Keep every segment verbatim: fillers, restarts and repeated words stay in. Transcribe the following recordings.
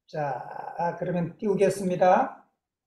자, 아, 그러면 띄우겠습니다.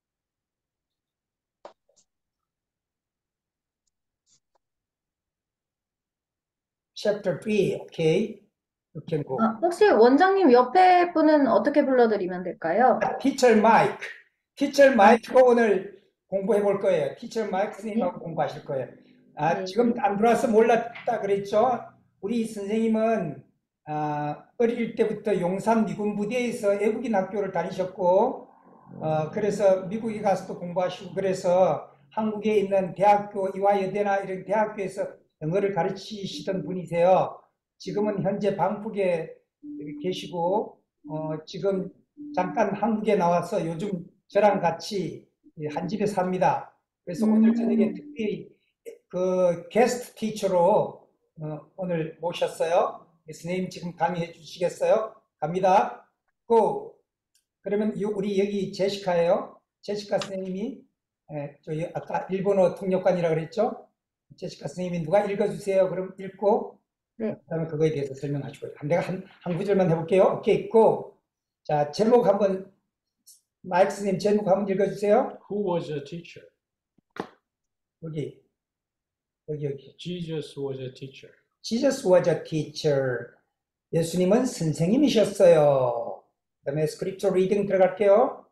Chapter three, okay. You can go. 아, 혹시 원장님 옆에 분은 어떻게 불러드리면 될까요? Teacher Mike. Teacher 아, Mike가 오늘 공부해 볼 거예요. Teacher Mike 네. 선생님하고 공부하실 거예요. 아, 네. 지금 안 들어와서 몰랐다 그랬죠? 우리 선생님은 아, 어릴 때부터 용산 미군 부대에서 외국인 학교를 다니셨고, 어, 그래서 미국에 가서도 공부하시고, 그래서 한국에 있는 대학교, 이화여대나 이런 대학교에서 영어를 가르치시던 분이세요. 지금은 현재 방콕에 계시고, 어, 지금 잠깐 한국에 나와서 요즘 저랑 같이 한 집에 삽니다. 그래서 오늘 저녁에 음, 특별히 그 게스트 티처로 어, 오늘 모셨어요. 선생님 지금 강의해 주시겠어요? 갑니다. 고! 그러면 요- 우리 여기 제시카예요. 제시카 선생님이 에, 저희 아까 일본어 통역관이라고 그랬죠? 제시카 선생님이 누가 읽어주세요. 그럼 읽고 네. 그다음에 그거에 대해서 설명하시고요. 내가 한, 한 구절만 해볼게요. 오케이, 고! 자, 제목 한번 마이크 선생님 제목 한번 읽어주세요. Who was a teacher? 여기 여기 여기. Jesus was a teacher. Jesus was a teacher. 예수님은 선생님이셨어요. 그다음에 스크립처 리딩 들어갈게요.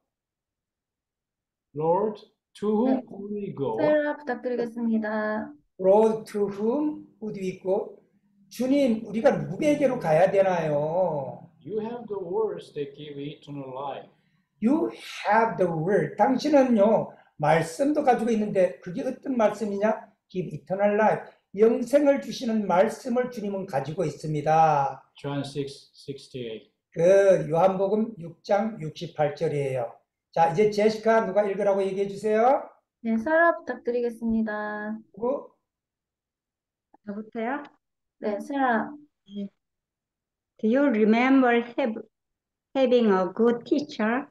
Lord, to whom 네. do we go? 스페라 부탁드리겠습니다. Road to whom would we go? 주님, 우리가 누구에게로 가야 되나요? You have the words that give eternal life. You have the word. 당신은요, 말씀도 가지고 있는데 그게 어떤 말씀이냐? Give eternal life. 영생을 주시는 말씀을 주님은 가지고 있습니다. John six sixty-eight. 그 요한복음 육 장 육십팔 절이에요. 자, 이제 제시카 누가 읽으라고 얘기해 주세요. 네, 사라 부탁드리겠습니다. 누구? 저부터요? 네, 사라. Do you remember have, having a good teacher?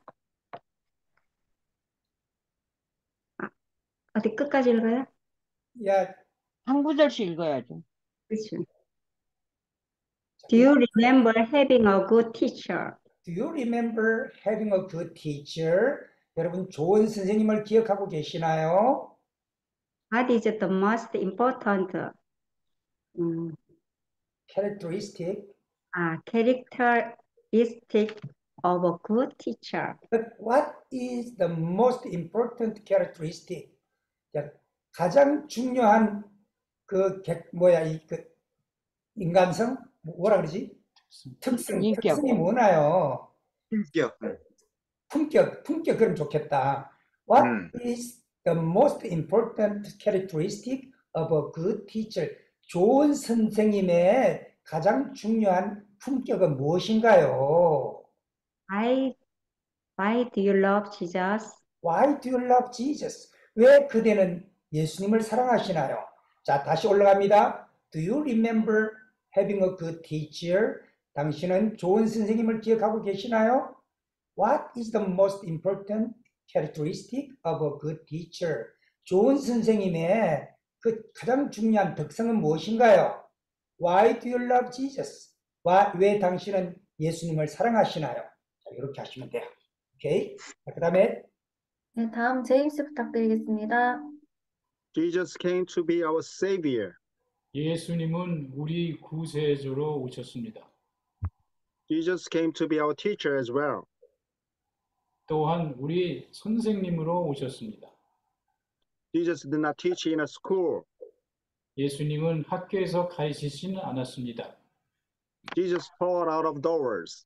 아, 어디 끝까지 읽어요? 야, 한 구절씩 읽어야죠. 그렇죠. Do you remember having a good teacher? Do you remember having a good teacher? 여러분 좋은 선생님을 기억하고 계시나요? What is the most important 음, Characteristic. 아, characteristic of a good teacher? But what is the most important characteristic? 자, 가장 중요한 그 개- 뭐야 이 그 인간성 뭐라 그러지? 특성, 인격. 특성이 뭐나요? 품격. 품격, 품격 그럼 좋겠다. What 음. is the most important characteristic of a good teacher? 좋은 선생님의 가장 중요한 품격은 무엇인가요? Why, why do you love Jesus? Why do you love Jesus? 왜 그대는 예수님을 사랑하시나요? 자, 다시 올라갑니다. Do you remember having a good teacher? 당신은 좋은 선생님을 기억하고 계시나요? What is the most important characteristic of a good teacher? 좋은 선생님의 그 가장 중요한 특성은 무엇인가요? Why do you love Jesus? 와, 왜 당신은 예수님을 사랑하시나요? 자, 이렇게 하시면 돼요. 오케이? 그 다음에 네, 다음 제임스 부탁드리겠습니다. Jesus came to be our savior. 예수님은 우리 구세주로 오셨습니다. Jesus came to be our teacher as well. 또한 우리 선생님으로 오셨습니다. Jesus did not teach in a school. 예수님은 학교에서 가르치지는 않았습니다. Jesus taught out of doors.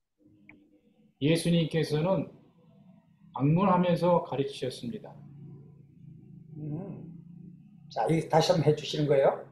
예수님께서는 방문하면서 가르치셨습니다. 음. 자, 여기 다시 한번 해주시는 거예요.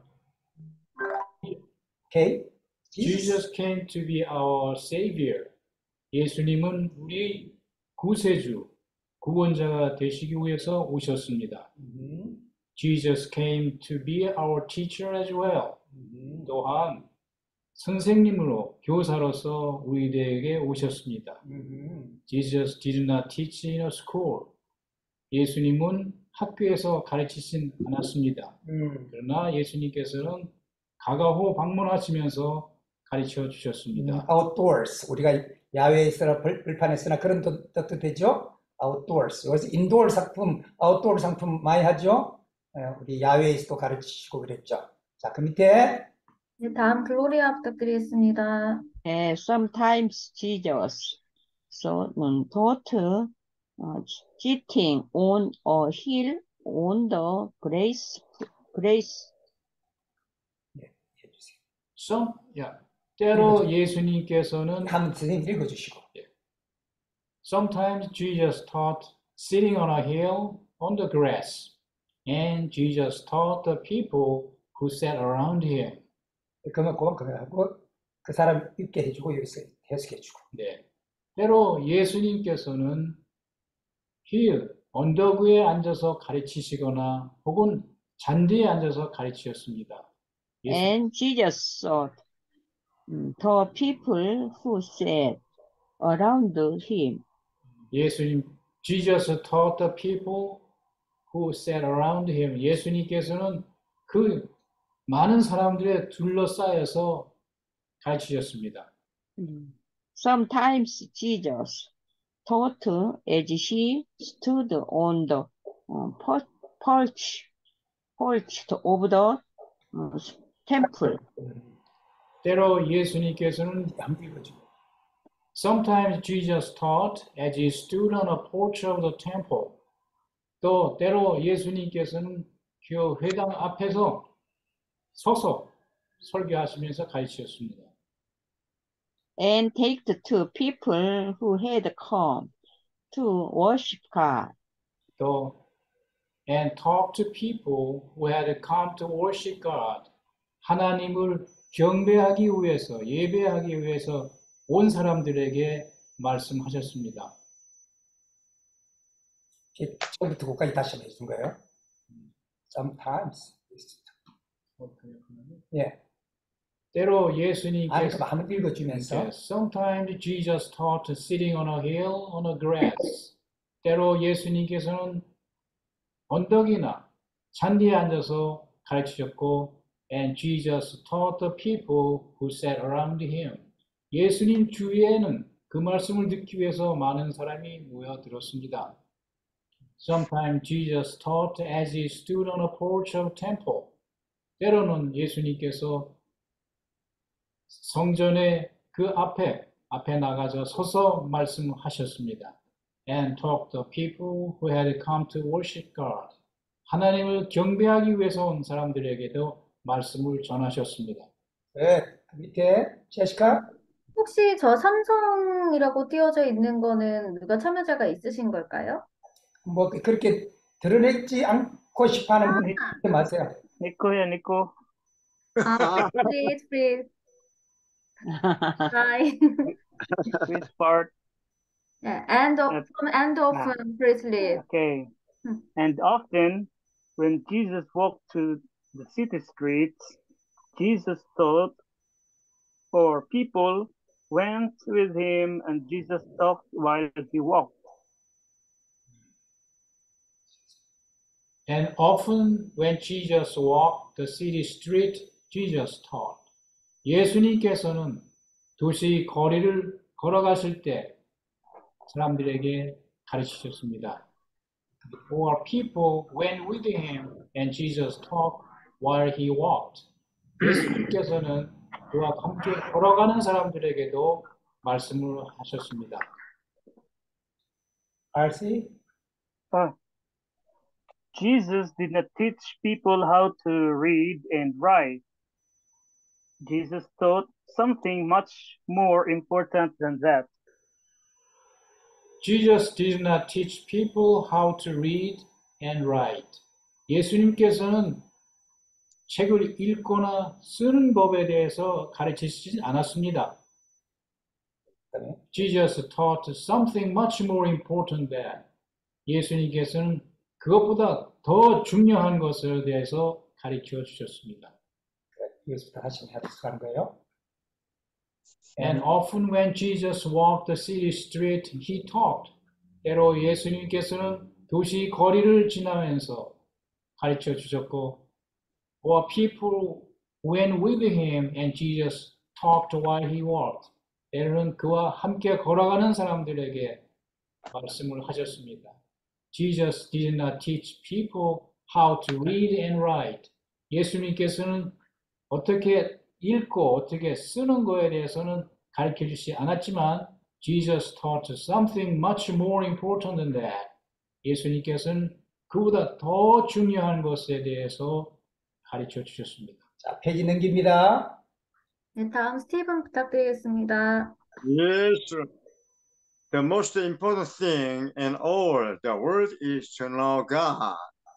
오케이. Jesus came to be our savior. 예수님은 우리 구세주, 구원자가 되시기 위해서 오셨습니다. 음, Jesus came to be our teacher as well. 음, 또한 선생님으로 교사로서 우리들에게 오셨습니다. 음. Jesus did not teach in a school. 예수님은 학교에서 가르치진 않았습니다. 음. 그러나 예수님께서는 가가호 방문하시면서 가르쳐 음, 주셨습니다. outdoors 우리가 야외에 있으나 벌- 벌판에 있으나 그런 뜻- 뜻도 되죠. outdoors 여기서 인도어 상품, 아웃도어 상품 많이 하죠. 예, 우리 야외에서도 가르치시고 그랬죠. 자, 그 밑에 네, 다음 글로리아 부탁드리겠습니다. And sometimes Jesus so um, taught uh, sitting on a hill on the grace grace 해주세요. Some, yeah. 때로 예수님께서는 한번 선생님 읽어주시고. Sometimes Jesus taught sitting on a hill on the grass, and Jesus taught the people who sat around him. 그만 그만 그만하고 그 사람 읽게 해주고 여기서 해석해주고. 네. 때로 예수님께서는 힐, 언덕 위에 앉아서 가르치시거나 혹은 잔디에 앉아서 가르치셨습니다. 예수, and Jesus taught um, the people who sat around him. 예수님, Jesus taught the people who sat around him. 예수님께서는 그 많은 사람들에 둘러싸여서 가르치셨습니다. 음. Sometimes Jesus taught as he stood on the uh, por- porch, porch of the uh, temple. 때로 예수님께서는 한번 읽어주고. Sometimes Jesus taught as he stood on a porch of the temple. 또 때로 예수님께서는 그 회당 앞에서 서서 설교하시면서 가르치셨습니다. And take to people who had come to worship God. 또 and talk to people who had come to worship God. 하나님을 경배하기 위해서 예배하기 위해서 온 사람들에게 말씀하셨습니다. 이렇게 처음부터 끝까지 다시 한번 해준 거예요. Sometimes. 예. 때로 아니, 예수님께서 그럼 한번 읽어주면서. Yes, sometimes Jesus taught sitting on a hill on a grass. 때로 예수님께서는 언덕이나 잔디에 앉아서 가르치셨고, and Jesus taught the people who sat around him. 예수님 주위에는 그 말씀을 듣기 위해서 많은 사람이 모여들었습니다. Sometimes Jesus taught as he stood on a porch of temple. 때로는 예수님께서 성전의 그 앞에 앞에 나가서 서서 말씀하셨습니다. And taught the people who had come to worship God. 하나님을 경배하기 위해서 온 사람들에게도 말씀을 전하셨습니다. 네, 그 밑에 제시카. 혹시 저 삼성이라고 띄어져 있는 거는 누가 참여자가 있으신 걸까요? 뭐 그렇게 드러내지 않고 싶어하는 분이 있지 마세요. Nico야, Nico. 아, please, please. Hi. Which part? Yeah, end of, Uh, from end of, ah. um, please leave. Okay. Hmm. And often, when Jesus walked to the city streets, Jesus taught, or people went with him, and Jesus talked while he walked. And often when Jesus walked the city street, Jesus taught. 예수님께서는 도시 거리를 걸어가실 때 사람들에게 가르치셨습니다. Or people went with him and Jesus talked while he walked. 예수님께서는 그와 함께 걸어가는 사람들에게도 말씀을 하셨습니다. 알씨? Uh, Jesus did not teach people how to read and write. Jesus taught something much more important than that. Jesus did not teach people how to read and write. 예수님께서는 책을 읽거나 쓰는 법에 대해서 가르치시지 않았습니다. Jesus taught something much more important than. 예수님께서는 그것보다 더 중요한 것에 대해서 가르쳐 주셨습니다. 여기서부터 다시 해석하는 거예요. And often when Jesus walked the city street, he taught. 때로 예수님께서는 도시 거리를 지나면서 가르쳐 주셨고, or people went with him and Jesus talked while he walked. 때로는 그와 함께 걸어가는 사람들에게 말씀을 하셨습니다. Jesus did not teach people how to read and write. 예수님께서는 어떻게 읽고 어떻게 쓰는 거에 대해서는 가르쳐 주시지 않았지만 Jesus taught something much more important than that. 예수님께서는 그보다 더 중요한 것에 대해서 가르쳐 주셨습니다. 자, 페이지 넘깁니다. 네, 다음 스티븐 부탁드리겠습니다. Yes, the most important thing in all the world is to know God.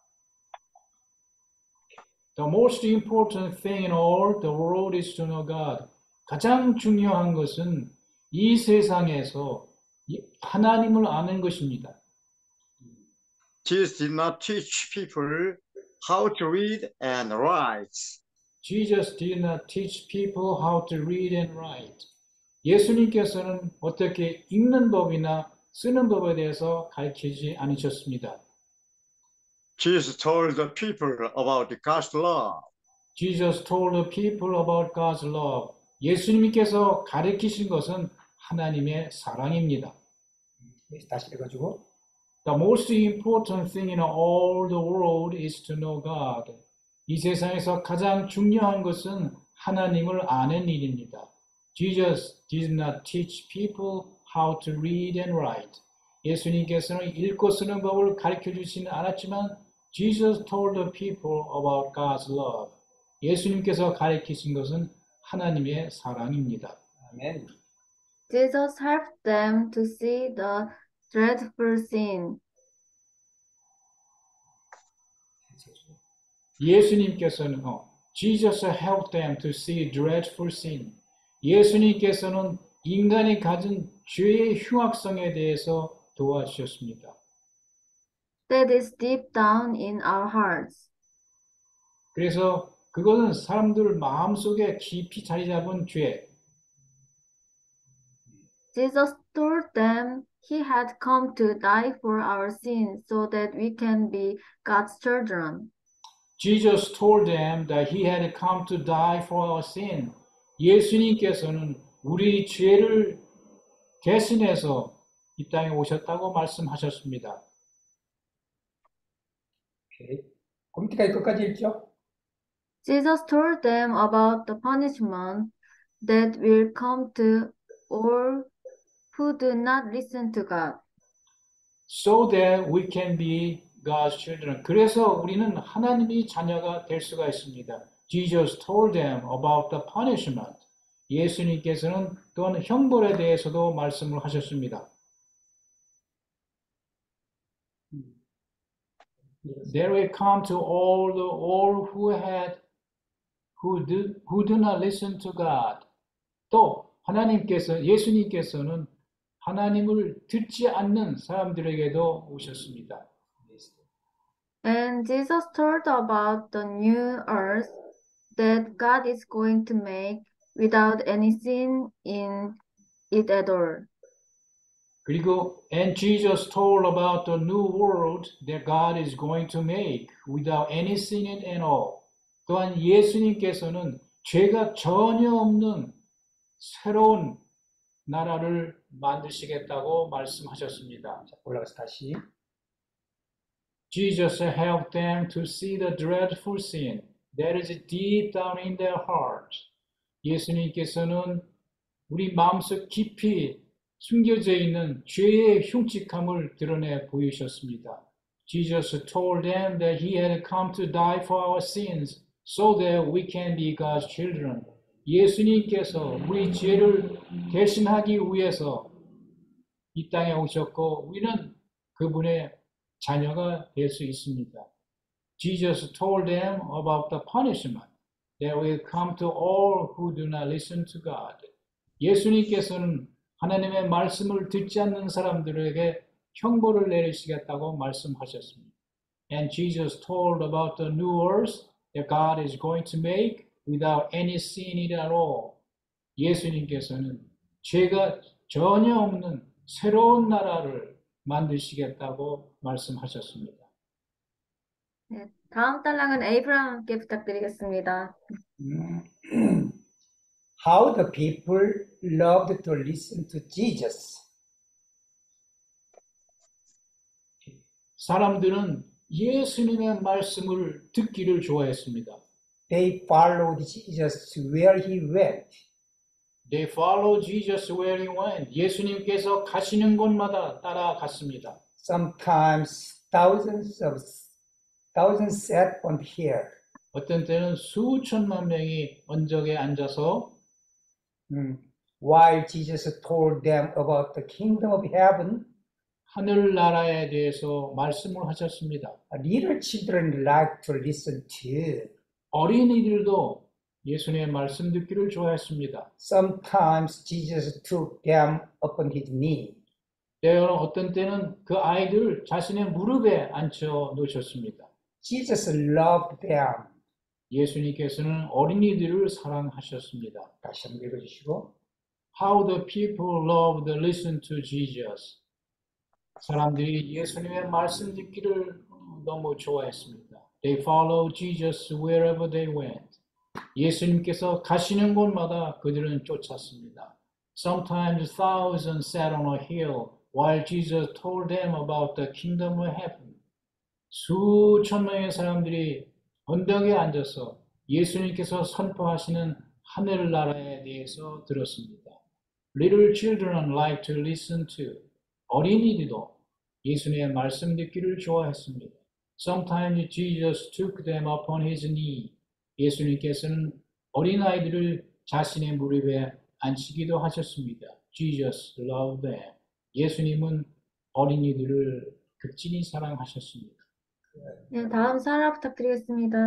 The most important thing in all the world is to know God. 가장 중요한 것은 이 세상에서 하나님을 아는 것입니다. Jesus did not teach people how to read and write. Jesus did not teach people how to read and write. 예수님께서는 어떻게 읽는 법이나 쓰는 법에 대해서 가르치지 않으셨습니다. Jesus told the people about God's love. Jesus told the people about God's love. 예수님께서 가르치신 것은 하나님의 사랑입니다. 다시 읽어주고. The most important thing in all the world is to know God. 이 세상에서 가장 중요한 것은 하나님을 아는 일입니다. Jesus did not teach people how to read and write. 예수님께서는 읽고 쓰는 법을 가르쳐 주지는 않았지만 Jesus told the people about God's love. 예수님께서 가르치신 것은 하나님의 사랑입니다. 아멘. Jesus helped them to see the dreadful sin. 예수님께서는 어, Jesus helped them to see dreadful sin. 예수님께서는 인간이 가진 죄의 흉악성에 대해서 도와주셨습니다. That is deep down in our hearts. 그래서 그것은 사람들 마음속에 깊이 자리 잡은 죄. Jesus told them he had come to die for our sins so that we can be God's children. Jesus told them that he had come to die for our sin. 예수님께서는 우리 죄를 대신해서 이 땅에 오셨다고 말씀하셨습니다. 오케이. 곰티까지 끝까지 읽죠? Jesus told them about the punishment that will come to all who do not listen to God. So that we can be God's children. 그래서 우리는 하나님의 자녀가 될 수가 있습니다. Jesus told them about the punishment. 예수님께서는 또한 형벌에 대해서도 말씀을 하셨습니다. There will come to all the all who had who do who do not listen to God. 또 하나님께서 예수님께서는 하나님을 듣지 않는 사람들에게도 오셨습니다. And Jesus told about the new earth that God is going to make without any sin in it at all. 그리고 and Jesus told about the new world that God is going to make without any sin in it at all. 또한 예수님께서는 죄가 전혀 없는 새로운 나라를 만드시겠다고 말씀하셨습니다. 자, 올라가서 다시. Jesus helped them to see the dreadful sin that is deep down in their hearts. 예수님께서는 우리 마음속 깊이 숨겨져 있는 죄의 흉측함을 드러내 보이셨습니다. Jesus told them that he had come to die for our sins so that we can be God's children. 예수님께서 우리 죄를 대신하기 위해서 이 땅에 오셨고 우리는 그분의 자녀가 될 수 있습니다. Jesus told them about the punishment that will come to all who do not listen to God. 예수님께서는 하나님의 말씀을 듣지 않는 사람들에게 형벌을 내리시겠다고 말씀하셨습니다. And Jesus told about the new earth that God is going to make without any sin in it at all. 예수님께서는 죄가 전혀 없는 새로운 나라를 만드시겠다고 말씀하셨습니다. 네, 다음 단락은 에이브라함께 부탁드리겠습니다. 음, how the people loved to listen to Jesus. 사람들은 예수님의 말씀을 듣기를 좋아했습니다. They followed Jesus where he went. They followed Jesus where he went. 예수님께서 가시는 곳마다 따라갔습니다. Sometimes thousands of thousands sat on the hill. 어떤 때는 수천만 명이 언덕에 앉아서 Mm. While Jesus told them about the kingdom of heaven, 하늘나라에 대해서 말씀을 하셨습니다. little children like to listen to. 어린이들도 예수님의 말씀 듣기를 좋아했습니다. Sometimes Jesus took them upon his knee. 때로는 어떤 때는 그 아이들 자신의 무릎에 앉혀 놓으셨습니다. Jesus loved them. 예수님께서는 어린이들을 사랑하셨습니다. 다시 한번 읽어주시고. How the people loved to listen to Jesus. 사람들이 예수님의 말씀 듣기를 너무 좋아했습니다. They followed Jesus wherever they went. 예수님께서 가시는 곳마다 그들은 쫓았습니다. Sometimes thousands sat on a hill while Jesus told them about the kingdom of heaven. 수천 명의 사람들이 언덕에 앉아서 예수님께서 선포하시는 하늘나라에 대해서 들었습니다. Little children like to listen to. 어린이들도 예수님의 말씀 듣기를 좋아했습니다. Sometimes Jesus took them upon his knee. 예수님께서는 어린아이들을 자신의 무릎에 앉히기도 하셨습니다. Jesus loved them. 예수님은 어린이들을 극진히 사랑하셨습니다. 네, 다음 사라 부탁드리겠습니다.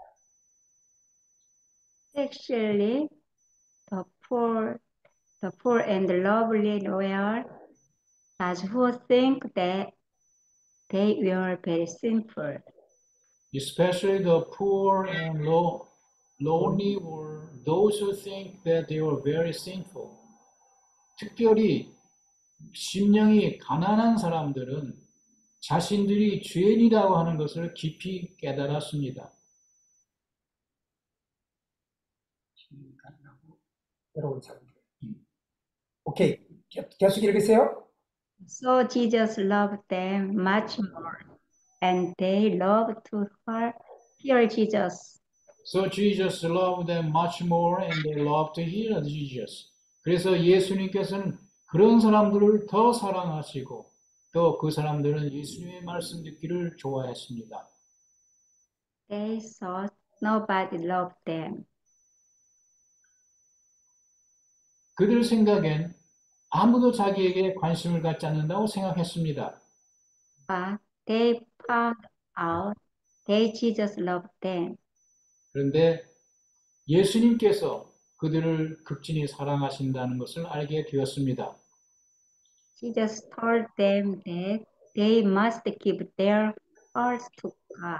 Actually, the poor, the poor and lovely were those who think that they were very sinful. Especially the poor and low, lonely were those who think that they were very sinful. 특별히 심령이 가난한 사람들은 자신들이 죄인이라고 하는 것을 깊이 깨달았습니다. 여러분 사람들. 오케이. 계속 읽으세요. So Jesus loved them much more, and they loved to hear Jesus. So Jesus loved them much more and they loved to hear Jesus. 그래서 예수님께서는 그런 사람들을 더 사랑하시고 또 그 사람들은 예수님의 말씀 듣기를 좋아했습니다. They thought nobody loved them. 그들 생각엔 아무도 자기에게 관심을 갖지 않는다고 생각했습니다. But they found out that Jesus loved them. 그런데 예수님께서 그들을 극진히 사랑하신다는 것을 알게 되었습니다. Jesus told them that they must give their hearts to God.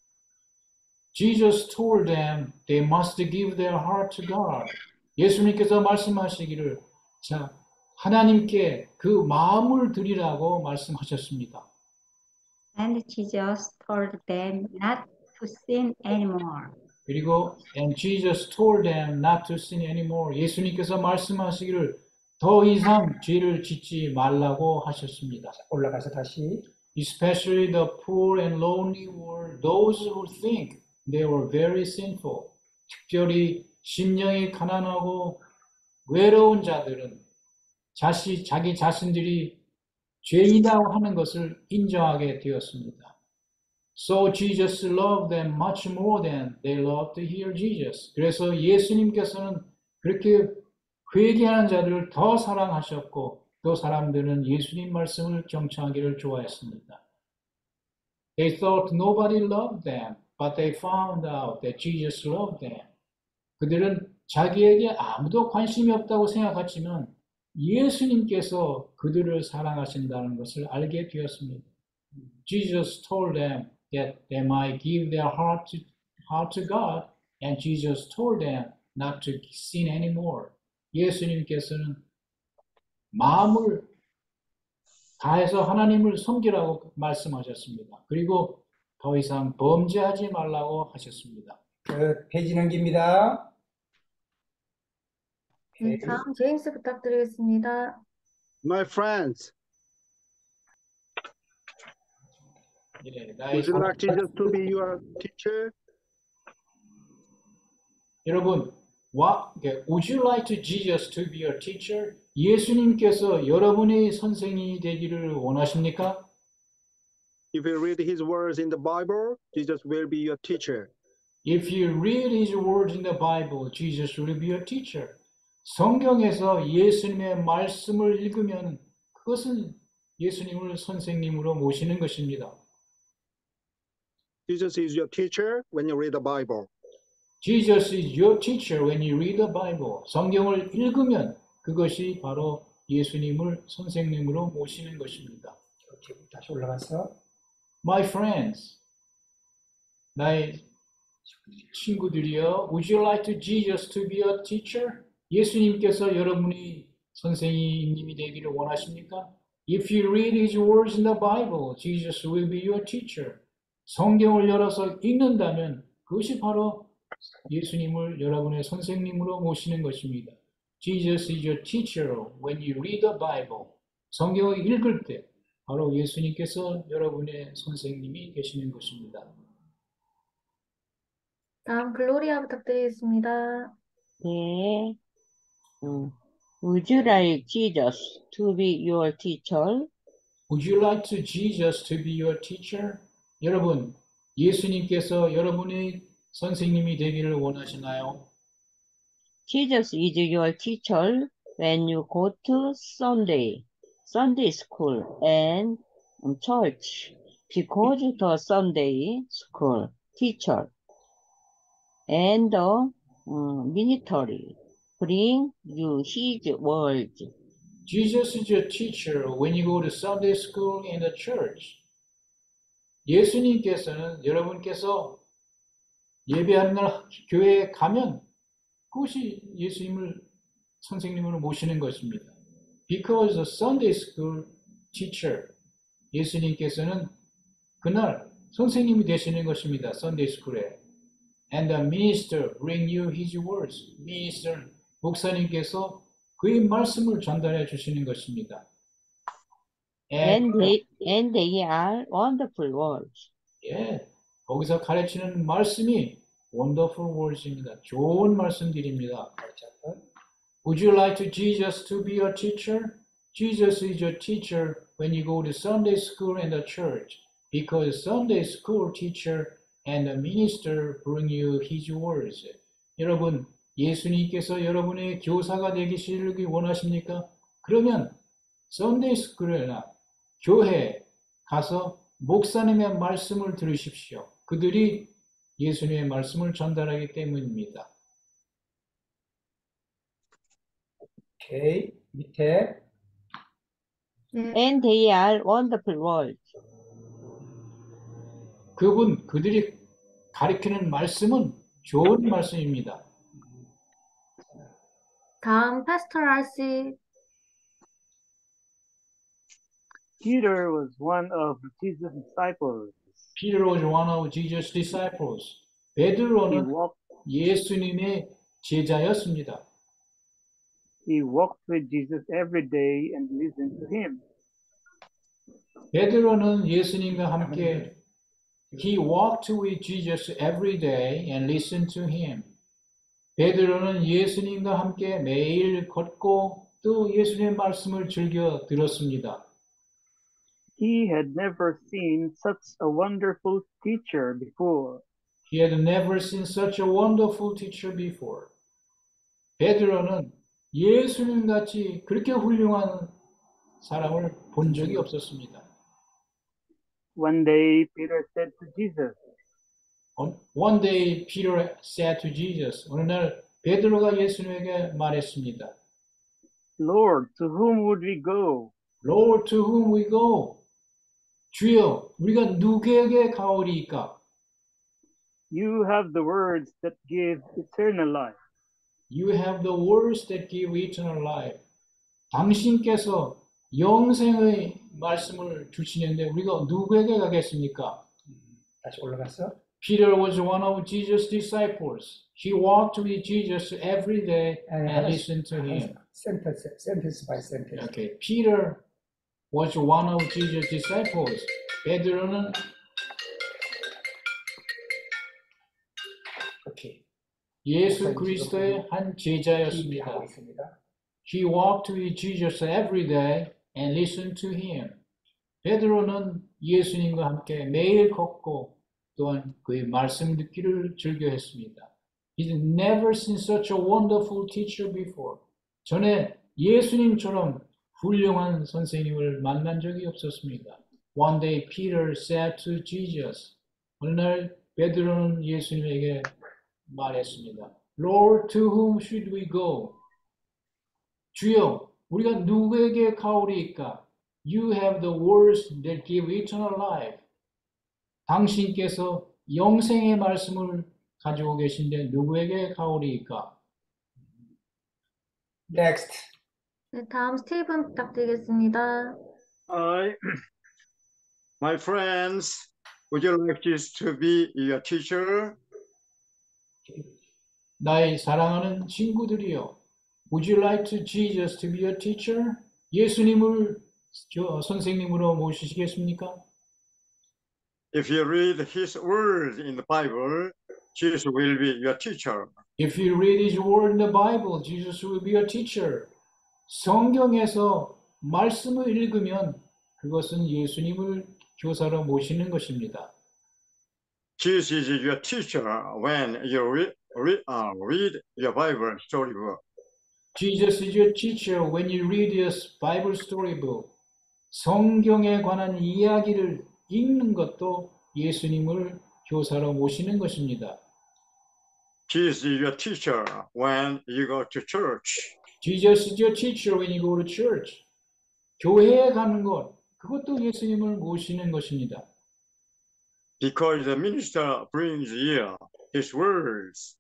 Jesus told them they must give their heart to God. 예수님께서 말씀하시기를 자, 하나님께 그 마음을 드리라고 말씀하셨습니다. And Jesus told them not to sin anymore. 그리고 and Jesus told them not to sin anymore. 예수님께서 말씀하시기를 더 이상 죄를 짓지 말라고 하셨습니다. 올라가서 다시. Especially the poor and lonely were those who think they were very sinful. 특별히 심령이 가난하고 외로운 자들은 자시, 자기 자신들이 죄인이라고 하는 것을 인정하게 되었습니다. So Jesus loved them much more than they loved to hear Jesus. 그래서 예수님께서는 그렇게 회개하는 자들을 더 사랑하셨고 또 사람들은 예수님 말씀을 경청하기를 좋아했습니다. They thought nobody loved them, but they found out that Jesus loved them. 그들은 자기에게 아무도 관심이 없다고 생각했지만 예수님께서 그들을 사랑하신다는 것을 알게 되었습니다. Jesus told them that they might give their heart to, heart to God, and Jesus told them not to sin anymore. 예수님께서는 마음을 다해서 하나님을 섬기라고 말씀하셨습니다. 그리고 더 이상 범죄하지 말라고 하셨습니다. 그 페이지 넘깁니다. 네, 다음 제임스 부탁드리겠습니다. My friends, 예, 나의 would you like Jesus to be your teacher? 여러분, 와, would you like to Jesus to be your teacher? 예수님께서 여러분의 선생이 되기를 원하십니까? If you read his words in the Bible, Jesus will be your teacher. If you read his words in the Bible, Jesus will be your teacher. 성경에서 예수님의 말씀을 읽으면 그것은 예수님을 선생님으로 모시는 것입니다. Jesus is your teacher when you read the Bible. Jesus is your teacher when you read the Bible. 성경을 읽으면 그것이 바로 예수님을 선생님으로 모시는 것입니다. 이렇게 다시 올라가서 My friends, 나의 친구들이여, would you like to Jesus to be a teacher? 예수님께서 여러분이 선생님이 되기를 원하십니까? If you read his words in the Bible, Jesus will be your teacher. 성경을 열어서 읽는다면 그것이 바로 예수님을 여러분의 선생님으로 모시는 것입니다. Jesus is your teacher when you read the Bible. 성경을 읽을 때 바로 예수님께서 여러분의 선생님이 되시는 것입니다. 다음 글로리아 부탁드리겠습니다. 네. 음, Would you like Jesus to be your teacher? Would you like to Jesus to be your teacher? 여러분, 예수님께서 여러분의 선생님이 되기를 원하시나요? Jesus is your teacher when you go to Sunday, Sunday school and church, because the Sunday school teacher and the uh, ministry bring you his word. Jesus is your teacher when you go to Sunday school and the church. 예수님께서는 여러분께서 예배하는 날 교회에 가면 그것이 예수님을 선생님으로 모시는 것입니다. Because the Sunday school teacher, 예수님께서는 그날 선생님이 되시는 것입니다. Sunday school에. And the minister bring you his words. minister, 목사님께서 그의 말씀을 전달해 주시는 것입니다. And they, and they are wonderful words. 예, 거기서 가르치는 말씀이 wonderful words입니다. 좋은 말씀들입니다. Would you like to Jesus to be your teacher? Jesus is your teacher when you go to Sunday school and the church, because Sunday school teacher and the minister bring you his words. 여러분, 예수님께서 여러분의 교사가 되기를 원하십니까? 그러면 Sunday school이나 교회에 가서 목사님의 말씀을 들으십시오. 그들이 예수님의 말씀을 전달하기 때문입니다. 오케이 밑에 And they are wonderful words. 그분, 그들이 가리키는 말씀은 좋은 말씀입니다. 다음 파스터 라이씨. Peter was one of Jesus' disciples. Peter was one of Jesus' disciples. He 베드로는 walked, 예수님의 제자였습니다. he walked with Jesus every day and listened to him. 베드로는 예수님과 함께 He walked with Jesus every day and listened to him. 베드로는 예수님과 함께 매일 걷고 또 예수님의 말씀을 즐겨 들었습니다. He had never seen such a wonderful teacher before. He had never seen such a wonderful teacher before. 베드로는 예수님 같이 그렇게 훌륭한 사람을 본 적이 없었습니다. One day, Peter said to Jesus, One day Peter said to Jesus, 어느 날 베드로가 예수님에게 말했습니다. Lord, to whom would we go? Lord, to whom we go? 주여, 우리가 누구에게 가오리이까? You have the words that give eternal life. You have the words that give eternal life. 당신께서 영생의 말씀을 주시는데 우리가 누구에게 가겠습니까? 다시 올라가서 Peter was one of Jesus' disciples. He walked with Jesus every day And and listened to him. Sentence, sentence by sentence. Okay, Peter was one of Jesus' disciples. 베드로는 오케이. 예수 그리스도의 한 제자였습니다. 하고 있습니다. He walked with Jesus every day and listened to him. 베드로는 예수님과 함께 매일 걷고 또한 그의 말씀 듣기를 즐겨했습니다. He'd never seen such a wonderful teacher before. 전에 예수님처럼 훌륭한 선생님을 만난 적이 없었습니다. One day Peter said to Jesus. 어느 날 베드로는 예수님에게 말했습니다. Lord, to whom should we go? 주여, 우리가 누구에게 가오리이까? You have the words that give eternal life. 당신께서 영생의 말씀을 가지고 계신데 누구에게 가오리이까? Next. 네, 다음 스티븐 부탁드리겠습니다. I, my friends, would you like this to be your teacher? 나의 사랑하는 친구들이여, would you like to Jesus to be your teacher? 예수님을 저, 선생님으로 모시시겠습니까? If you read his words in the Bible, Jesus will be your teacher. If you read his word in the Bible, Jesus will be your teacher. 성경에서 말씀을 읽으면 그것은 예수님을 교사로 모시는 것입니다. Jesus is your teacher when you read, read, uh, read your Bible storybook. Jesus is your teacher when you read your Bible storybook. 성경에 관한 이야기를 읽는 것도 예수님을 교사로 모시는 것입니다. Jesus is your teacher when you go to church. Jesus is your teacher when you go to church. 교회에 가는 것, 그것도 예수님을 모시는 것입니다. Because the minister brings you his words.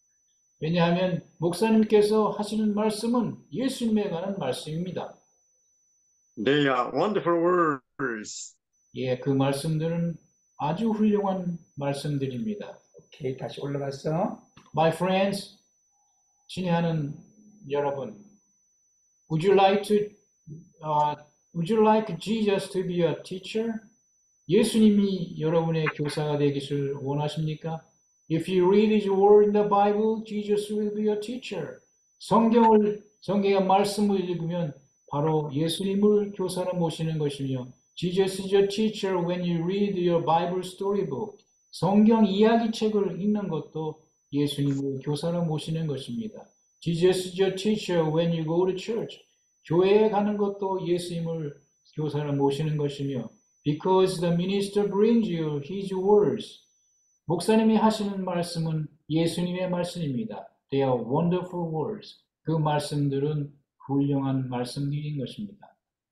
왜냐하면 목사님께서 하시는 말씀은 예수님에 관한 말씀입니다. They are wonderful words. 예, 그 말씀들은 아주 훌륭한 말씀들입니다. 오케이, 다시 올라갔어. My friends, 친애하는 여러분, would you like to, uh, would you like Jesus to be your teacher? 예수님이 여러분의 교사가 되기를 원하십니까? If you read His word in the Bible, Jesus will be your teacher. 성경을 성경의 말씀을 읽으면 바로 예수님을 교사로 모시는 것이며, Jesus is your teacher when you read your Bible storybook. 성경 이야기책을 읽는 것도 예수님을 교사로 모시는 것입니다. Jesus is your teacher when you go to church. 교회에 가는 것도 예수님을 교사로 모시는 것이며, because the minister brings you his words. 목사님이 하시는 말씀은 예수님의 말씀입니다. They are wonderful words. 그 말씀들은 훌륭한 말씀들인 것입니다.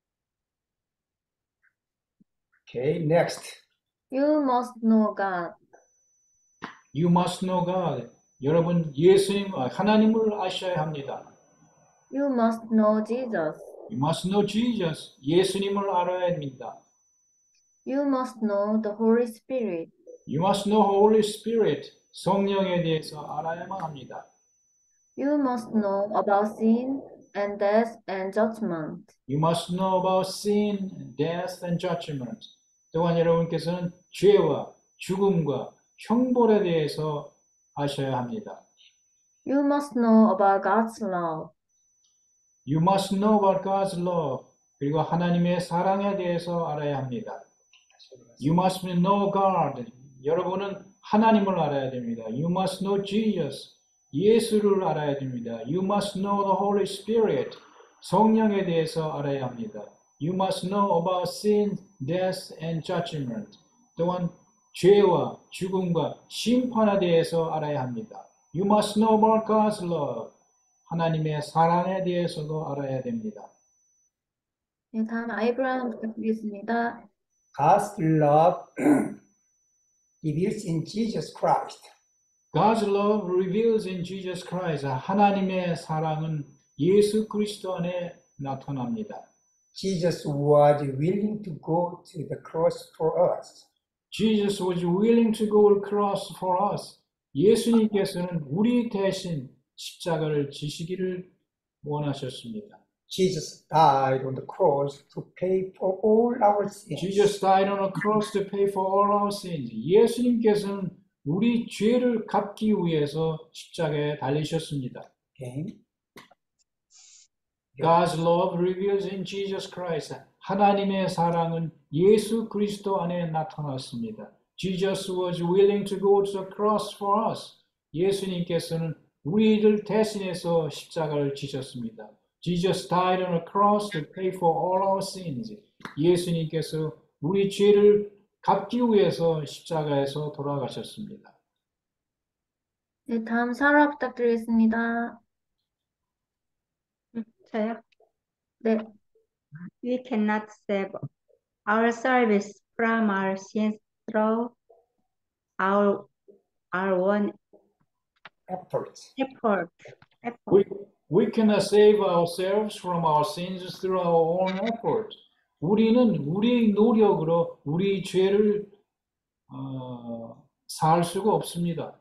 Okay, next. You must know God. You must know God. 여러분, 예수님, 하나님을 아셔야 합니다. You must know Jesus. You must know Jesus. 예수님을 알아야 합니다. You must know the Holy Spirit. You must know Holy Spirit. 성령에 대해서 알아야만 합니다. You must know about sin and death and judgment. You must know about sin, death, and judgment. 또한 여러분께서는 죄와 죽음과 형벌에 대해서 아셔야 합니다. You must know about God's love. You must know about God's love. 그리고 하나님의 사랑에 대해서 알아야 합니다. You must know God. 여러분은 하나님을 알아야 됩니다. You must know Jesus. 예수를 알아야 됩니다. You must know the Holy Spirit. 성령에 대해서 알아야 합니다. You must know about sin, death, and judgment. 또한 죄와 죽음과 심판에 대해서 알아야 합니다. You must know about God's love. 하나님의 사랑에 대해서도 알아야 됩니다. 네, 다음 아이브라함 부탁드리겠습니다. God's love reveals in Jesus Christ. God's love reveals in Jesus Christ. 하나님의 사랑은 예수 그리스도 안에 나타납니다. Jesus was willing to go to the cross for us. Jesus was willing to go across for us. 예수님께서는 우리 대신 십자가를 지시기를 원하셨습니다. Jesus died on the cross to pay for all our sins. Jesus died on a cross to pay for all our sins. 예수님께서는 우리 죄를 갚기 위해서 십자가에 달리셨습니다. Okay. God's love reveals in Jesus Christ. 하나님의 사랑은 예수 그리스도 안에 나타났습니다. Jesus was willing to go to the cross for us. 예수님께서는 우리를 대신해서 십자가를 지셨습니다. Jesus died on a cross to pay for all our sins. 예수님께서 우리 죄를 갚기 위해서 십자가에서 돌아가셨습니다. 네, 다음 사라 부탁드리겠습니다. 저요? 네, We cannot save ourselves from our sins through our our own Efforts. effort. effort. We, we cannot save ourselves from our sins through our own effort. 우리는 우리 노력으로 우리 죄를 어, 살 수가 없습니다.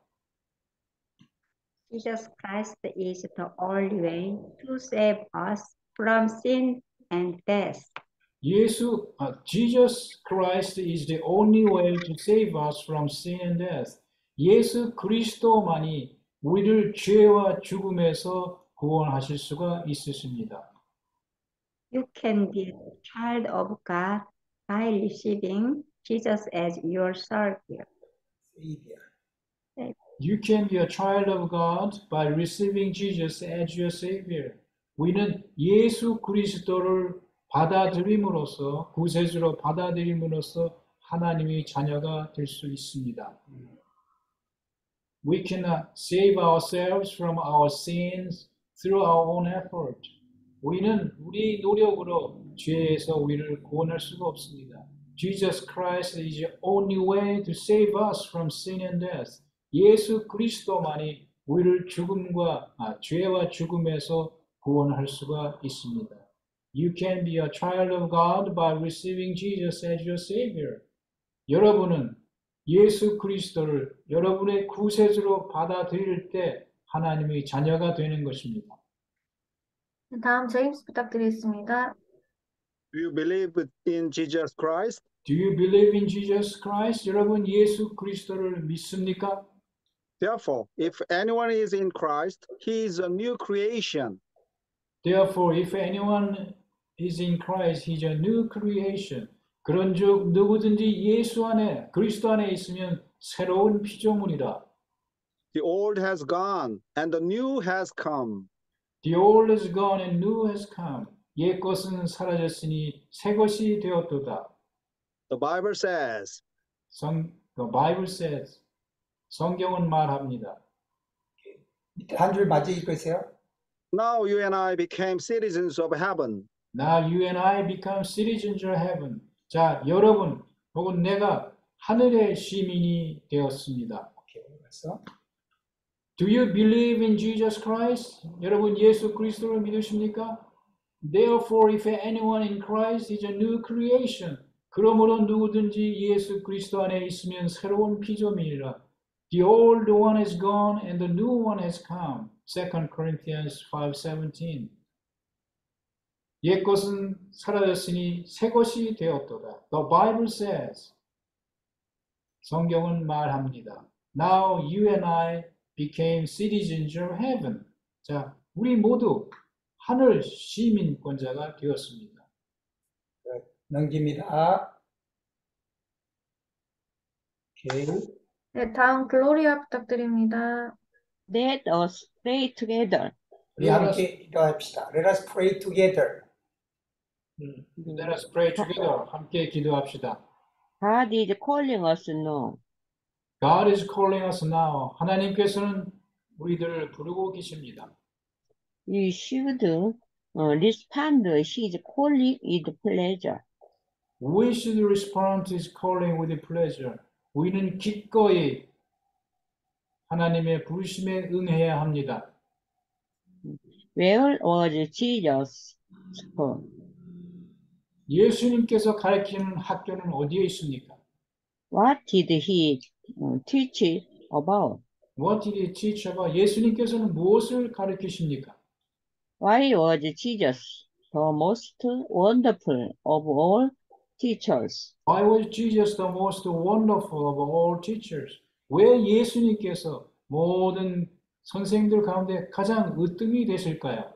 Jesus Christ is the only way to save us from sin and death. 예수, 아, Jesus Christ is the only way to save us from sin and death. 예수 그리스도만이 우리를 죄와 죽음에서 구원하실 수가 있으십니다. You can be a child of God by receiving Jesus as your Savior. Savior. You can be a child of God by receiving Jesus as your Savior. 우리는 예수 그리스도를 받아들임으로써, 구세주로 받아들임으로써 하나님의 자녀가 될 수 있습니다. We cannot save ourselves from our sins through our own effort. 우리는 우리 노력으로 죄에서 우리를 구원할 수가 없습니다. Jesus Christ is the only way to save us from sin and death. 예수 그리스도만이 우리를 죽음과 아, 죄와 죽음에서 구원할 수가 있습니다. You can be a child of God by receiving Jesus as your Savior. 여러분은 예수 그리스도를 여러분의 구세주로 받아들일 때 하나님의 자녀가 되는 것입니다. 다음 제임스 부탁드리겠습니다. Do you believe in Jesus Christ? Do you believe in Jesus Christ? 여러분 예수 그리스도를 믿습니까? Therefore, if anyone is in Christ, he is a new creation. Therefore, if anyone is in Christ, he is a new creation. 그런즉 누구든지 예수 안에 그리스도 안에 있으면 새로운 피조물이라. The old has gone and the new has come. The old is gone and new has come. 옛 것은 사라졌으니 새 것이 되었도다. The Bible says, 성, the Bible says, 성경은 말합니다. 한 줄 맞이 읽으세요. now you and I became citizens of heaven. Now you and I become citizens of heaven. 자, 여러분 혹은 내가 하늘의 시민이 되었습니다. 오케이, 그래서 Do you believe in Jesus Christ? 여러분 예수 그리스도를 믿으십니까? Therefore, if anyone in Christ is a new creation. 그러므로 누구든지 예수 그리스도 안에 있으면 새로운 피조물이라. The old one has gone and the new one has come. Second Corinthians five seventeen. 옛 것은 사라졌으니 새 것이 되었도다. The Bible says. 성경은 말합니다. Now you and I became citizens of heaven. 자, 우리 모두 하늘 시민권자가 되었습니다. 넘깁니다. 오케이. 네, 다음 글로리아 부탁드립니다. Let us pray together. 우리 함께 기도합시다. Let us pray together. Let us pray together. 함께 기도합시다. God is calling us now. God is calling us now. 하나님께서는 우리들을 부르고 계십니다. You should uh, respond to His calling with pleasure. We should respond to His calling with pleasure. 우리는 기꺼이 하나님의 부르심에 응해야 합니다. Where was Jesus' school? 예수님께서 가르치는 학교는 어디에 있습니까? What did he uh, teach about? What did he teach about? 예수님께서는 무엇을 가르치십니까? Why was Jesus the most wonderful of all teachers? Why was Jesus the most wonderful of all teachers? 왜 예수님께서 모든 선생님들 가운데 가장 으뜸이 되실까요?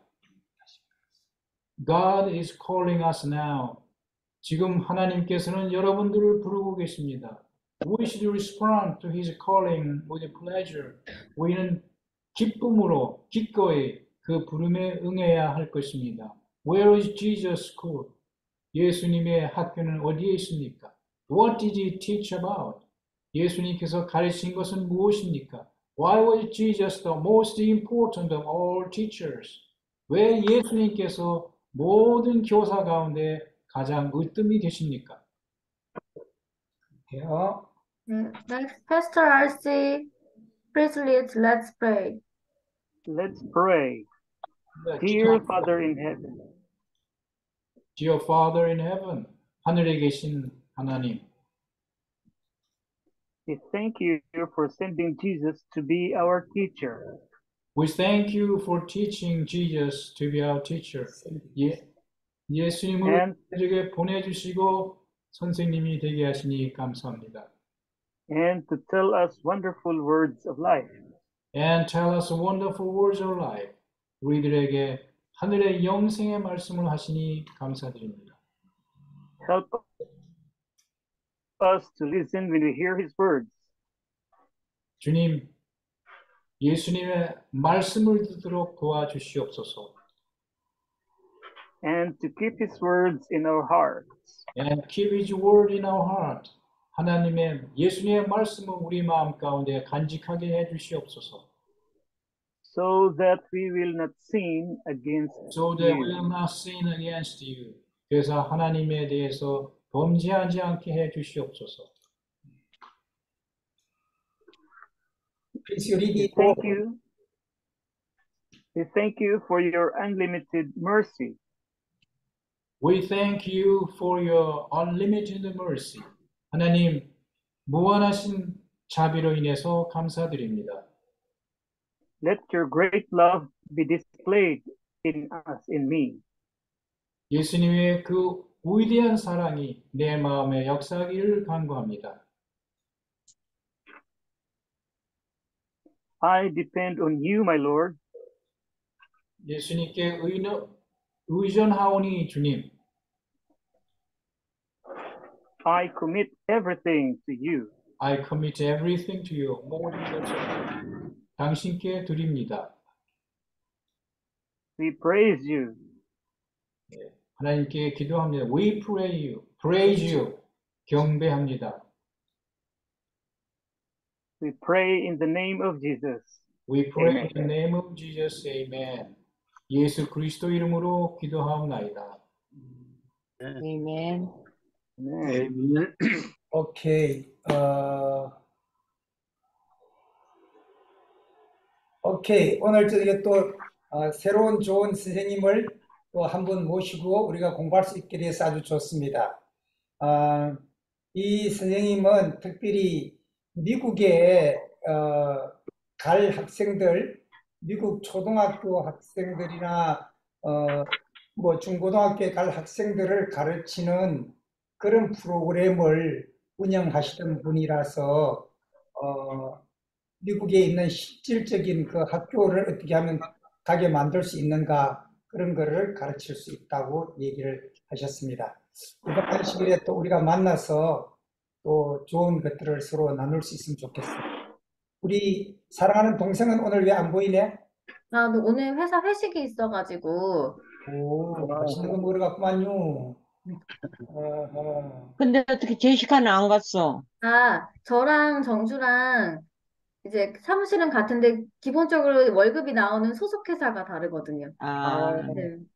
God is calling us now. 지금 하나님께서는 여러분들을 부르고 계십니다. We should respond to His calling with pleasure. 우리는 기쁨으로 기꺼이 그 부름에 응해야 할 것입니다. Where is Jesus' school? 예수님의 학교는 어디에 있습니까? What did He teach about? 예수님께서 가르친 것은 무엇입니까? Why was Jesus the most important of all teachers? 왜 예수님께서 모든 교사 가운데 가장 으뜸이 되십니까? 돼요. 네, next, Pastor 알씨, please lead, let's pray. Let's pray. Dear Father in heaven, Dear Father in heaven, 하늘에 계신 하나님, we thank you for sending Jesus to be our teacher. we thank you for teaching Jesus to be our teacher. 예, 예수님을 And, 우리에게 보내주시고 선생님이 되게 하시니 감사합니다. and to tell us wonderful words of life. And tell us wonderful words of life. 우리들에게 하늘의 영생의 말씀을 하시니 감사드립니다. Help us to listen when we hear His words. 주님, 예수님의 말씀을 듣도록 도와주시옵소서. And to keep His words in our hearts. And keep His word in our heart. 하나님의 예수님의 말씀을 우리 마음 가운데 간직하게 해주시옵소서. So that we will not sin against So that we you. will not sin against you. 그래서 하나님에 대해서 범죄하지 않게 해주시옵소서. Please read We it. thank you. We thank you for your unlimited mercy. We thank you for your unlimited mercy. 하나님, 무한하신 자비로 인해서 감사드립니다. Let your great love be displayed in us, in me. 예수님의 그 위대한 사랑이 내 마음에 역사하기를 간구합니다. I depend on you, my Lord. 예수님께 의너, 의존하오니 주님, I commit everything to you. I commit everything to you. 모든 것을 당신께 드립니다. We praise you. 하나님께 기도합니다. We pray you, praise you, 경배합니다. We pray in the name of Jesus. We pray in Amen. the name of Jesus, Amen. 예수 그리스도 이름으로 기도하옵나이다. Amen. Amen. 오케이. 어, 오케이. 오늘 저녁에 또 어, 새로운 좋은 선생님을 또 한 분 모시고 우리가 공부할 수 있게 돼서 아주 좋습니다. 어, 이 선생님은 특별히 미국에 어, 갈 학생들, 미국 초등학교 학생들이나 어, 뭐 중고등학교에 갈 학생들을 가르치는 그런 프로그램을 운영하시던 분이라서 어, 미국에 있는 실질적인 그 학교를 어떻게 하면 가게 만들 수 있는가 그런 거를 가르칠 수 있다고 얘기를 하셨습니다. 이번 시기에 또 우리가 만나서 또 좋은 것들을 서로 나눌 수 있으면 좋겠어요. 우리 사랑하는 동생은 오늘 왜 안 보이네? 아, 너 오늘 회사 회식이 있어가지고. 오, 맛있는 거 먹으러 갔구만요. 어허. 근데 어떻게 제시카는 안 갔어? 아, 저랑 정주랑 이제 사무실은 같은데 기본적으로 월급이 나오는 소속 회사가 다르거든요. 아, 네.